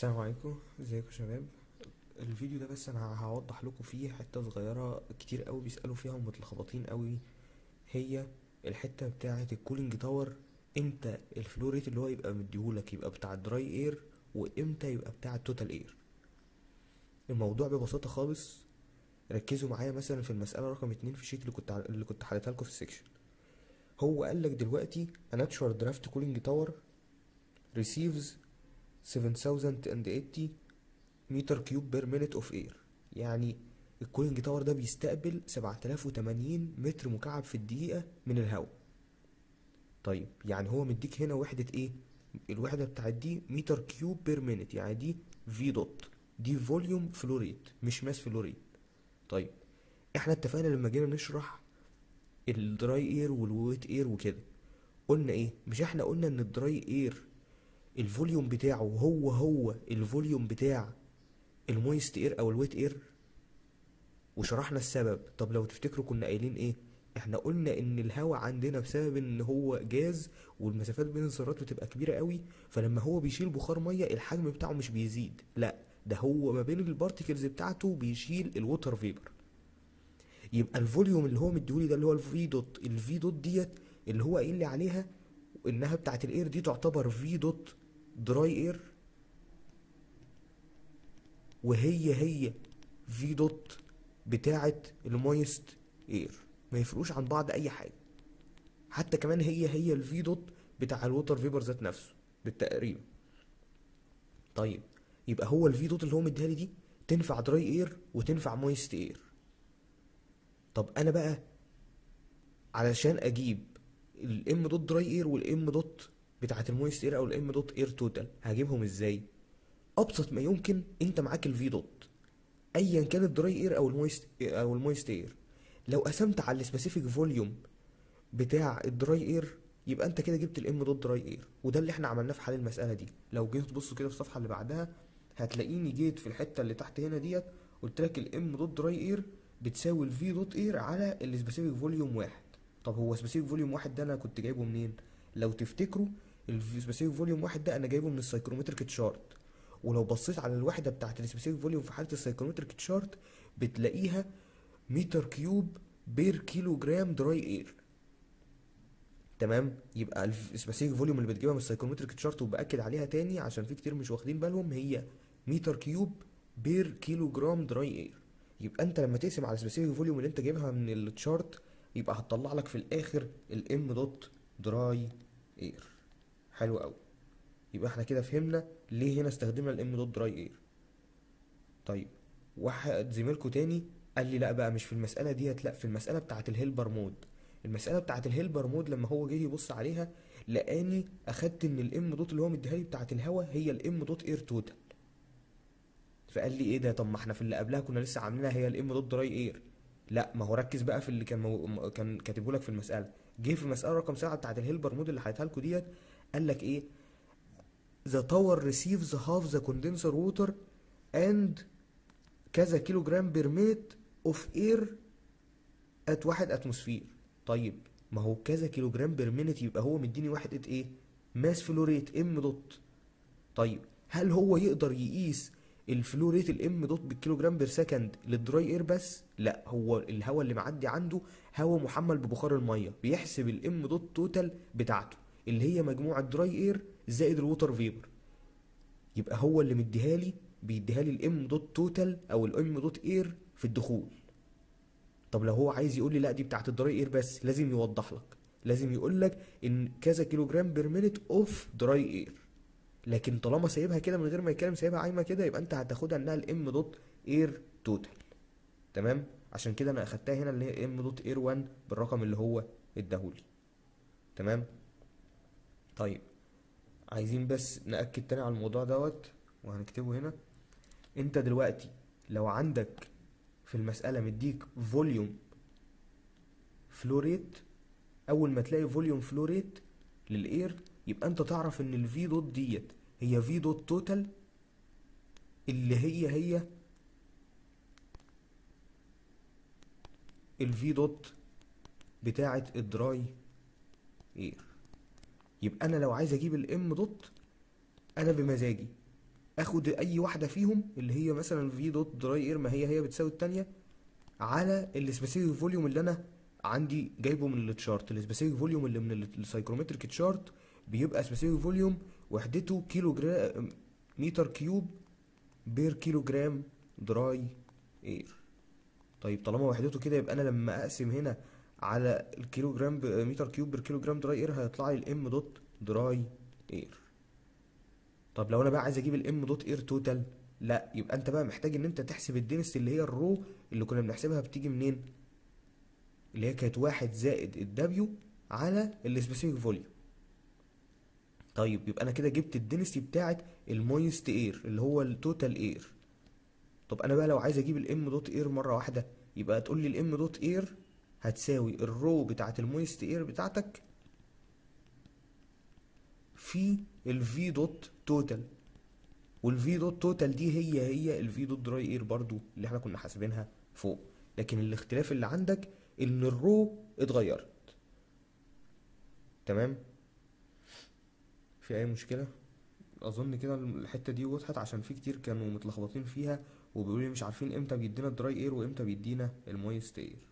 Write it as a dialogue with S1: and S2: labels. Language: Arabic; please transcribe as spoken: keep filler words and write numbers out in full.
S1: السلام عليكم، ازيكم يا شباب. الفيديو ده بس انا هوضح لكم فيه حته صغيره كتير قوي بيسالوا فيها ومتلخبطين قوي. هي الحته بتاعه الكولينج تاور. امتى الفلو ريت اللي هو يبقى مديهولك يبقى بتاع الدراي اير، وامتى يبقى بتاع التوتال اير؟ الموضوع ببساطه خالص. ركزوا معايا مثلا في المساله رقم اتنين في الشيت اللي كنت ع- اللي كنت حليتها لكم في السكشن. هو قال لك دلوقتي a natural draft cooling tower receives seven thousand eighty متر كيوب بير مينت اوف اير. يعني الكولينج تاور ده بيستقبل سبعة آلاف وتمانين متر مكعب في الدقيقة من الهواء. طيب يعني هو مديك هنا وحدة ايه؟ الوحدة بتاعت دي متر كيوب بير مينت، يعني دي في دوت، دي فوليوم فلوريت مش ماس فلوريت. طيب احنا اتفقنا لما جينا نشرح الدراي اير والويت اير وكده، قلنا ايه؟ مش احنا قلنا ان الدراي اير الفوليوم بتاعه هو هو الفوليوم بتاع المويست اير او الويت اير؟ وشرحنا السبب. طب لو تفتكروا كنا قايلين ايه؟ احنا قلنا ان الهواء عندنا بسبب ان هو جاز والمسافات بين الذرات بتبقى كبيره قوي، فلما هو بيشيل بخار ميه الحجم بتاعه مش بيزيد، لا ده هو ما بين البارتيكلز بتاعته بيشيل الووتر فيبر. يبقى الفوليوم اللي هو مديهولي ده اللي هو الفي دوت، الفي دوت ديت اللي هو قايل لي عليها انها بتاعت الاير دي تعتبر في دوت دراي اير، وهي هي في دوت بتاعت المويست اير، ما يفرقوش عن بعض اي حاجه. حتى كمان هي هي الفي دوت بتاع الووتر فيبر ذات نفسه بالتقريب. طيب يبقى هو الفي دوت اللي هو مديها لي دي تنفع دراي اير وتنفع مويست اير. طب انا بقى علشان اجيب الام دوت دراي اير والام دوت بتاعت المويست اير او الام دوت اير توتال هجيبهم ازاي؟ ابسط ما يمكن، انت معاك الفي دوت ايا كان الدراي اير او المويست او المويست اير، لو قسمت على السبيسيفيك فوليوم بتاع الدراي اير يبقى انت كده جبت الام دوت دراي اير. وده اللي احنا عملناه في حل المساله دي. لو جيت تبصوا كده في الصفحه اللي بعدها هتلاقيني جيت في الحته اللي تحت هنا ديت قلت لك الام دوت دراي اير بتساوي الفي دوت اير على السبيسيفيك فوليوم واحد. طب هو سبيسيفيك فوليوم واحد ده انا كنت جايبه منين؟ لو تفتكروا السبيسيفيك فوليوم واحد ده انا جايبه من السايكرومتريك تشارت. ولو بصيت على الوحده بتاعت السبيسيفيك فوليوم في حاله السايكرومتريك تشارت بتلاقيها متر كيوب بير كيلو جرام دراي اير. تمام؟ يبقى السبيسيفيك فوليوم اللي بتجيبها من السايكرومتريك تشارت وباكد عليها تاني عشان في كتير مش واخدين بالهم، هي متر كيوب بير كيلو جرام دراي اير. يبقى انت لما تقسم على السبيسيفيك فوليوم اللي انت جايبها من التشارت يبقى هتطلع لك في الاخر الام دوت دراي اير. حلو قوي. يبقى احنا كده فهمنا ليه هنا استخدمنا الام دوت دراي اير. طيب واحد زميلكوا تاني قال لي لا بقى مش في المسألة ديت، لا في المسألة بتاعة الهيلبر مود. المسألة بتاعة الهيلبر مود لما هو جه يبص عليها لقاني اخدت ان الام دوت اللي هو مديها لي بتاعة الهوا هي الام دوت اير توتال. فقال لي ايه ده؟ طب ما احنا في اللي قبلها كنا لسه عاملينها هي الام دوت دراي اير. لا ما هو ركز بقى في اللي كان مو... كان كاتبه لك في المسألة. جه في المسألة رقم سبعة بتاعة الهيلبر مود اللي حيتها لكم ديت قال لك ايه؟ the tower receives half the condenser water and كذا كيلو جرام بير مينت اوف اير ات واحد اتموسفير. طيب ما هو كذا كيلو جرام بير مينت يبقى هو مديني وحدة ايه؟ ماس فلو ريت ام دوت. طيب هل هو يقدر يقيس الفلو ريت الام دوت بالكيلو جرام بير سكند للدراي اير بس؟ لا، هو الهواء اللي معدي عنده هواء محمل ببخار الميه، بيحسب الام دوت توتال بتاعته اللي هي مجموع الدراي اير زائد الووتر فيبر. يبقى هو اللي مديها لي بيديها لي الام دوت توتال او الام دوت اير في الدخول. طب لو هو عايز يقول لي لا دي بتاعت الدراي اير بس لازم يوضح لك، لازم يقول لك ان كذا كيلو جرام بير مينت اوف دراي اير. لكن طالما سايبها كده من غير ما يتكلم، سايبها عايمه كده، يبقى انت هتاخدها انها الام دوت اير توتال. تمام؟ عشان كده انا اخدتها هنا اللي هي ام دوت اير واحد بالرقم اللي هو اداهولي. تمام؟ طيب عايزين بس نأكد تاني على الموضوع دوت وهنكتبه هنا. انت دلوقتي لو عندك في المسألة مديك فوليوم فلوريت، اول ما تلاقي فوليوم فلوريت للاير يبقى انت تعرف ان الفي دوت ديت هي في دوت توتال اللي هي هي الفي دوت بتاعة الدراي اير. يبقى انا لو عايز اجيب الام دوت انا بمزاجي اخد اي واحده فيهم اللي هي مثلا في دوت دراي اير، ما هي هي بتساوي التانية، على السبيسيفيك فوليوم اللي انا عندي جايبه من التشارت. السبيسيفيك فوليوم اللي من السايكرومتريك تشارت بيبقى سبيسيفيك فوليوم وحدته كيلو جرام متر كيوب بير كيلو جرام دراي اير. طيب طالما وحدته كده، يبقى انا لما اقسم هنا على الكيلو جرام ب- متر كيوب بير كيلو جرام دراي اير هيطلع لي الام دوت دراي اير. طب لو انا بقى عايز اجيب الام دوت اير توتال، لا، يبقى انت بقى محتاج ان انت تحسب الدنس اللي هي الرو اللي كنا بنحسبها بتيجي منين، اللي هي كانت واحد زائد الدبليو على السبيسيفيك فوليوم. طيب يبقى انا كده جبت الدنسيتي بتاعت المويست اير اللي هو التوتال اير. طب انا بقى لو عايز اجيب الام دوت اير مره واحده، يبقى تقول لي الام دوت اير هتساوي الرو بتاعت المويست اير بتاعتك في الفي دوت توتال، والفي دوت توتال دي هي هي الفي دوت دراي اير برضو اللي احنا كنا حاسبينها فوق، لكن الاختلاف اللي عندك ان الرو اتغيرت. تمام. في اي مشكله؟ اظن كده الحته دي وضحت، عشان في كتير كانوا متلخبطين فيها وبيقولوا لي مش عارفين امتى بيدينا الدراي اير وامتى بيدينا المويست اير.